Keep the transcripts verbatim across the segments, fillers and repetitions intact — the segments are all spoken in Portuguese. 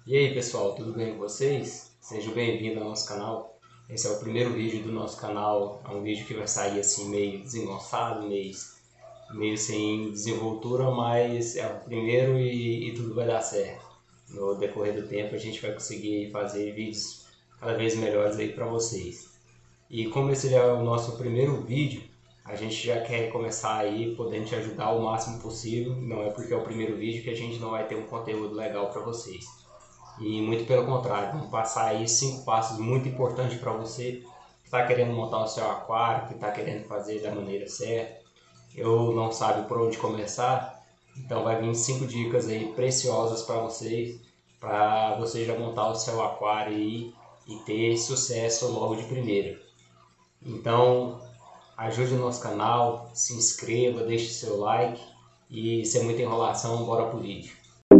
E aí pessoal, tudo bem com vocês? Sejam bem-vindos ao nosso canal. Esse é o primeiro vídeo do nosso canal, é um vídeo que vai sair assim meio desengonçado, meio, meio sem desenvoltura, mas é o primeiro e, e tudo vai dar certo. No decorrer do tempo a gente vai conseguir fazer vídeos cada vez melhores aí para vocês. E como esse é o nosso primeiro vídeo, a gente já quer começar aí podendo te ajudar o máximo possível. Não é porque é o primeiro vídeo que a gente não vai ter um conteúdo legal para vocês. E muito pelo contrário, vamos passar aí cinco passos muito importantes para você que está querendo montar o seu aquário, que está querendo fazer da maneira certa, ou não sabe por onde começar. Então vai vir cinco dicas aí preciosas para vocês, para você já montar o seu aquário aí e ter sucesso logo de primeira. Então ajude o nosso canal, se inscreva, deixe seu like e sem muita enrolação, bora pro vídeo.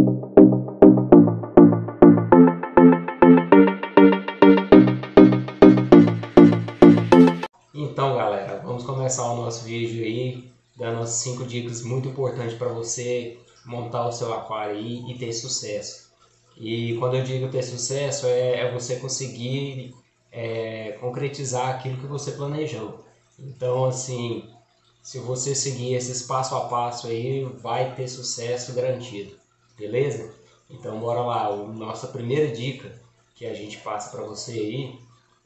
Então galera, vamos começar o nosso vídeo aí, dando as cinco dicas muito importantes para você montar o seu aquário aí e ter sucesso. E quando eu digo ter sucesso, é, é você conseguir é, concretizar aquilo que você planejou. Então assim, se você seguir esses passo a passo aí, vai ter sucesso garantido, beleza? Então bora lá, a nossa primeira dica que a gente passa para você aí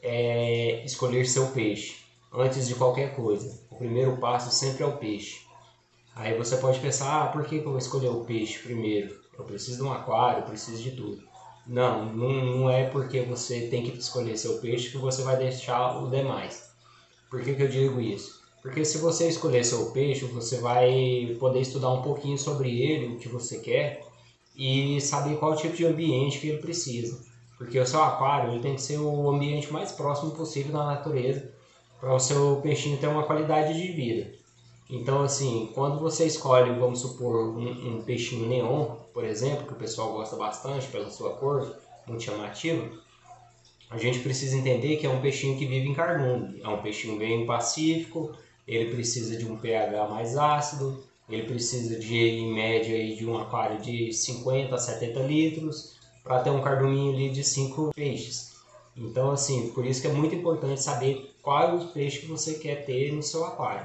é escolher seu peixe antes de qualquer coisa. O primeiro passo sempre é o peixe. Aí você pode pensar, ah, por que eu vou escolher o peixe primeiro? Eu preciso de um aquário, eu preciso de tudo. Não, não, não é porque você tem que escolher seu peixe que você vai deixar o demais. Por que que eu digo isso? Porque se você escolher seu peixe, você vai poder estudar um pouquinho sobre ele, o que você quer, e saber qual tipo de ambiente que ele precisa. Porque o seu aquário ele tem que ser o ambiente mais próximo possível da natureza, para o seu peixinho ter uma qualidade de vida. Então, assim, quando você escolhe, vamos supor, um, um peixinho neon, por exemplo, que o pessoal gosta bastante pela sua cor, muito chamativa, a gente precisa entender que é um peixinho que vive em cardume. É um peixinho bem pacífico, ele precisa de um pH mais ácido, ele precisa de, em média, de um aquário de cinquenta a setenta litros, para ter um carduminho ali de cinco peixes. Então, assim, por isso que é muito importante saber qual é o peixe que você quer ter no seu aquário.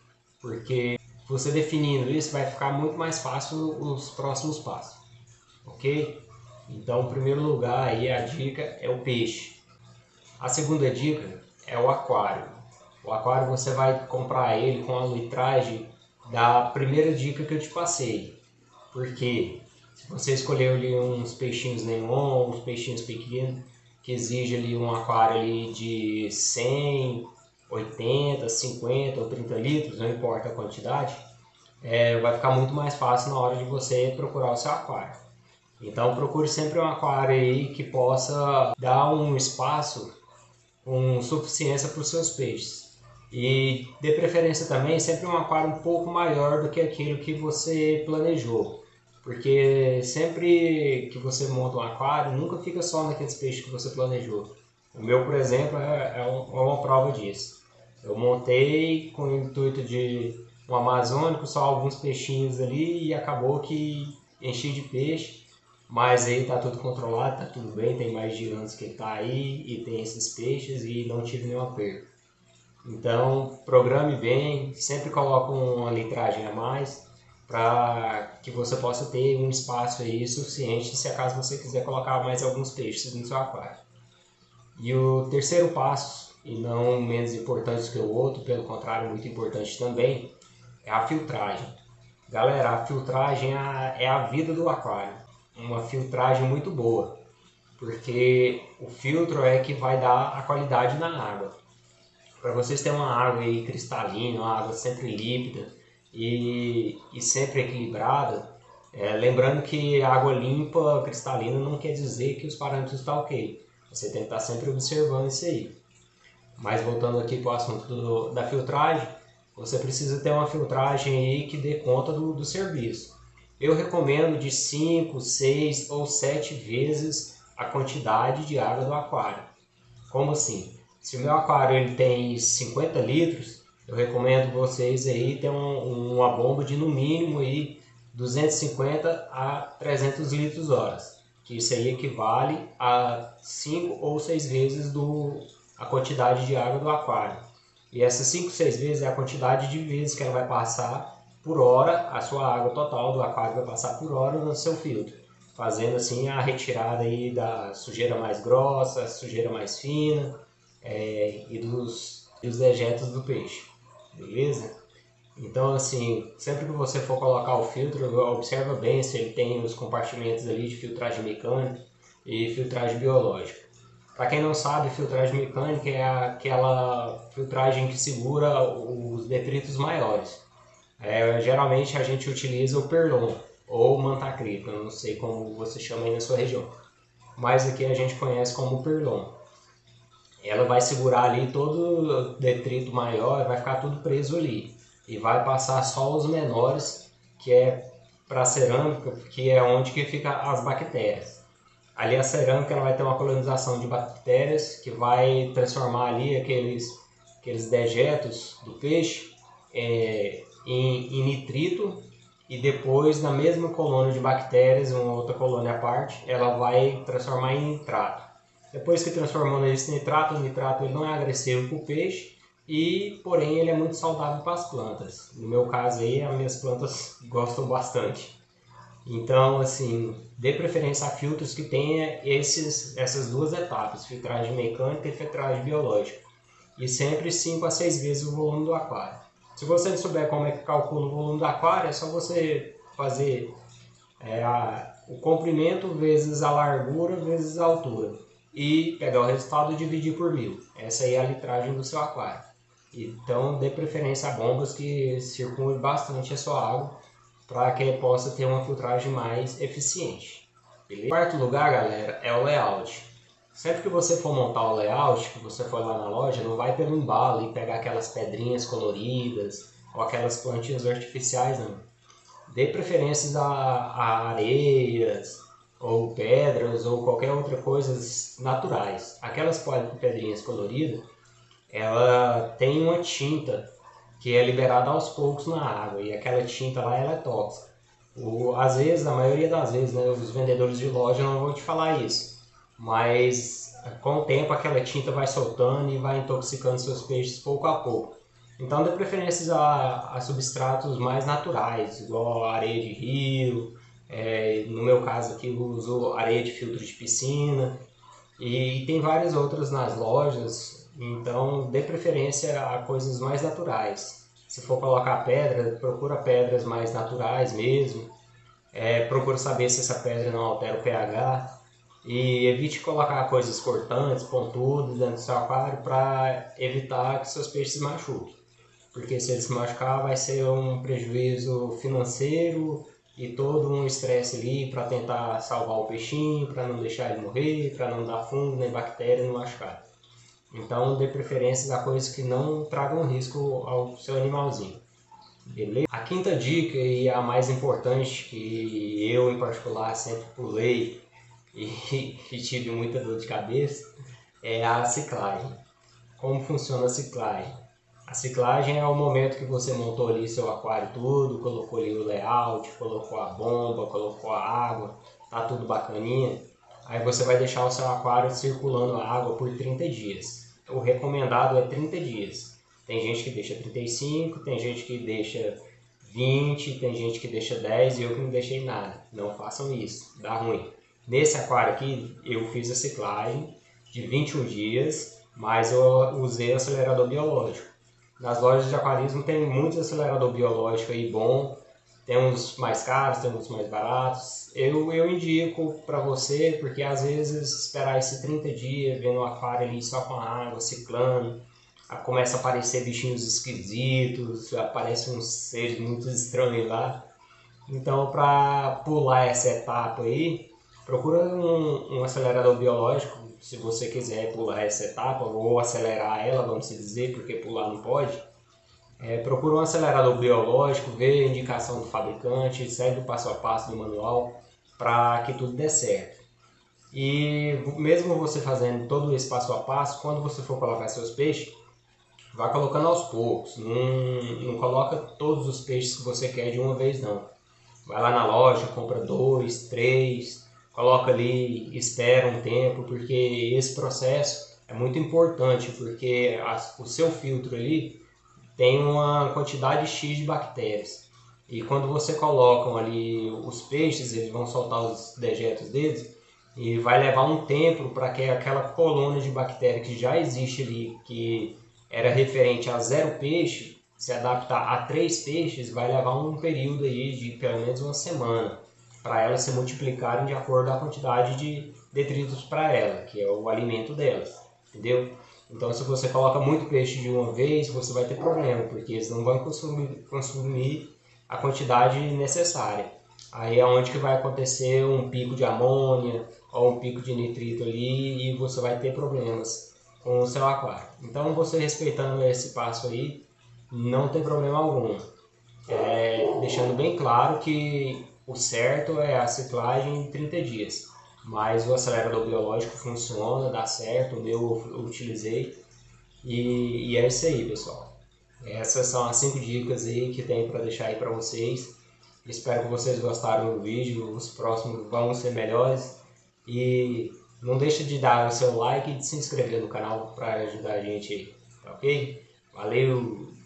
Porque você definindo isso vai ficar muito mais fácil os próximos passos, ok? Então, em primeiro lugar, aí a dica é o peixe. A segunda dica é o aquário. O aquário você vai comprar ele com a litragem da primeira dica que eu te passei. Porque se você escolher ali uns peixinhos neon, uns peixinhos pequenos, que exige ali um aquário ali de cem, oitenta, cinquenta ou trinta litros, não importa a quantidade, é, vai ficar muito mais fácil na hora de você procurar o seu aquário. Então procure sempre um aquário aí que possa dar um espaço com suficiência para os seus peixes. E dê preferência também sempre um aquário um pouco maior do que aquilo que você planejou. Porque sempre que você monta um aquário, nunca fica só naqueles peixes que você planejou. O meu, por exemplo, é, é, um, é uma prova disso. Eu montei com o intuito de um amazônico, só alguns peixinhos ali, e acabou que enchi de peixe. Mas aí tá tudo controlado, tá tudo bem, tem mais de anos que ele tá aí e tem esses peixes e não tive nenhuma perda. Então, programe bem, sempre coloque uma litragem a mais, para que você possa ter um espaço aí suficiente se acaso você quiser colocar mais alguns peixes no seu aquário. E o terceiro passo, e não menos importante que o outro, pelo contrário, muito importante também, é a filtragem. Galera, a filtragem é a vida do aquário, uma filtragem muito boa, porque o filtro é que vai dar a qualidade na água. Para vocês terem uma água aí cristalina, uma água sempre límpida, E, e sempre equilibrada, é, lembrando que água limpa, cristalina, não quer dizer que os parâmetros estão ok. Você tem que estar sempre observando isso aí. Mas voltando aqui para o assunto do, da filtragem, você precisa ter uma filtragem aí que dê conta do, do serviço. Eu recomendo de cinco, seis ou sete vezes a quantidade de água do aquário. Como assim? Se o meu aquário ele tem cinquenta litros, eu recomendo vocês aí ter um, uma bomba de no mínimo aí duzentos e cinquenta a trezentos litros horas. que isso aí equivale a cinco ou seis vezes do, a quantidade de água do aquário. E essas cinco, seis vezes é a quantidade de vezes que ela vai passar por hora, a sua água total do aquário vai passar por hora no seu filtro, fazendo assim a retirada aí da sujeira mais grossa, sujeira mais fina é, e dos, dos dejetos do peixe, beleza? Então assim, sempre que você for colocar o filtro, observa bem se ele tem os compartimentos ali de filtragem mecânica e filtragem biológica. Para quem não sabe, filtragem mecânica é aquela filtragem que segura os detritos maiores. É, geralmente a gente utiliza o Perlon ou manta acrílica, eu não sei como você chama aí na sua região, mas aqui a gente conhece como Perlon. Ela vai segurar ali todo o detrito maior, vai ficar tudo preso ali e vai passar só os menores, que é para a cerâmica, que é onde que fica as bactérias. Ali a cerâmica ela vai ter uma colonização de bactérias que vai transformar ali aqueles, aqueles dejetos do peixe é, em, em nitrito, e depois na mesma colônia de bactérias, uma outra colônia à parte, ela vai transformar em nitrato. Depois que transformou nesse nitrato, o nitrato ele não é agressivo para o peixe, e porém ele é muito saudável para as plantas. No meu caso aí, as minhas plantas gostam bastante. Então, assim, dê preferência a filtros que tenha esses, essas duas etapas, filtragem mecânica e filtragem biológica. E sempre cinco a seis vezes o volume do aquário. Se você não souber como é que calcula o volume do aquário, é só você fazer é, a, o comprimento vezes a largura vezes a altura. E pegar o resultado e dividir por mil. Essa aí é a litragem do seu aquário. Então, dê preferência a bombas que circulem bastante a sua água, para que ele possa ter uma filtragem mais eficiente. Beleza? Quarto lugar, galera, é o layout. Sempre que você for montar o layout, que você for lá na loja, não vai pelo embalo e pegar aquelas pedrinhas coloridas ou aquelas plantinhas artificiais, não. Dê preferências a, a areias ou pedras ou qualquer outra coisa naturais. Aquelas pedrinhas coloridas, ela tem uma tinta que é liberada aos poucos na água, e aquela tinta lá ela é tóxica. O, às vezes, a maioria das vezes, né, os vendedores de loja não vão te falar isso, mas com o tempo aquela tinta vai soltando e vai intoxicando seus peixes pouco a pouco. Então dê preferência a, a substratos mais naturais, igual a areia de rio, é, no meu caso aqui eu uso areia de filtro de piscina, e tem várias outras nas lojas. Então, dê preferência a coisas mais naturais. Se for colocar pedra, procura pedras mais naturais mesmo. É, procura saber se essa pedra não altera o pH. E evite colocar coisas cortantes, pontudas dentro do seu aquário para evitar que seus peixes se machuquem. Porque se eles se machucar, vai ser um prejuízo financeiro e todo um estresse ali para tentar salvar o peixinho, para não deixar ele morrer, para não dar fungo nem bactéria no machucado. Então dê preferência a coisas que não tragam risco ao seu animalzinho. Beleza? A quinta dica e a mais importante, que eu em particular sempre pulei e, e tive muita dor de cabeça, é a ciclagem. Como funciona a ciclagem? A ciclagem é o momento que você montou ali seu aquário tudo, colocou ali o layout, colocou a bomba, colocou a água, tá tudo bacaninha. Aí você vai deixar o seu aquário circulando a água por trinta dias. O recomendado é trinta dias. Tem gente que deixa trinta e cinco, tem gente que deixa vinte, tem gente que deixa dez e eu que não deixei nada. Não façam isso, dá ruim. Nesse aquário aqui eu fiz a ciclagem de vinte e um dias, mas eu usei acelerador biológico. Nas lojas de aquarismo tem muitos acelerador biológico aí bom. Tem uns mais caros, tem uns mais baratos. Eu, eu indico para você, porque às vezes esperar esses trinta dias, vendo o aquário ali só com a água, ciclando, começa a aparecer bichinhos esquisitos, aparecem uns seres muito estranhos lá. Então, para pular essa etapa aí, procura um, um acelerador biológico, se você quiser pular essa etapa, ou acelerar ela, vamos dizer, porque pular não pode. É, procura um acelerador biológico, vê a indicação do fabricante, segue o passo a passo do manual para que tudo dê certo. E mesmo você fazendo todo esse passo a passo, quando você for colocar seus peixes, vá colocando aos poucos, não, não coloca todos os peixes que você quer de uma vez não. Vai lá na loja, compra dois, três, coloca ali, espera um tempo, porque esse processo é muito importante, porque a, o seu filtro ali tem uma quantidade X de bactérias. E quando você coloca ali os peixes, eles vão soltar os dejetos deles, e vai levar um tempo para que aquela colônia de bactéria que já existe ali, que era referente a zero peixe, se adaptar a três peixes, vai levar um período aí de pelo menos uma semana para elas se multiplicarem de acordo com a quantidade de detritos para ela, que é o alimento delas, entendeu? Então, se você coloca muito peixe de uma vez, você vai ter problema, porque eles não vão consumir, consumir a quantidade necessária. Aí é onde que vai acontecer um pico de amônia ou um pico de nitrito ali e você vai ter problemas com o seu aquário. Então, você respeitando esse passo aí, não tem problema algum. É, deixando bem claro que o certo é a ciclagem em trinta dias. Mas o acelerador biológico funciona, dá certo, o meu eu utilizei. E, e é isso aí, pessoal. Essas são as cinco dicas aí que tem para deixar aí para vocês. Espero que vocês gostaram do vídeo, os próximos vão ser melhores. E não deixe de dar o seu like e de se inscrever no canal para ajudar a gente aí, tá ok? Valeu!